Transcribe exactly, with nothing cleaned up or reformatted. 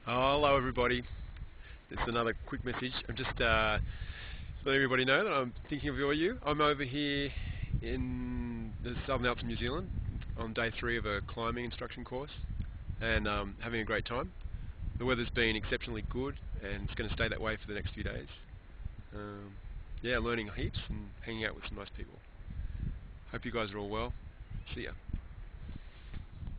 Oh, hello everybody. It's another quick message. I'm just uh, letting everybody know that I'm thinking of you. I'm over here in the Southern Alps of New Zealand on day three of a climbing instruction course and um, having a great time. The weather's been exceptionally good and it's going to stay that way for the next few days. Um, yeah, learning heaps and hanging out with some nice people. Hope you guys are all well. See ya.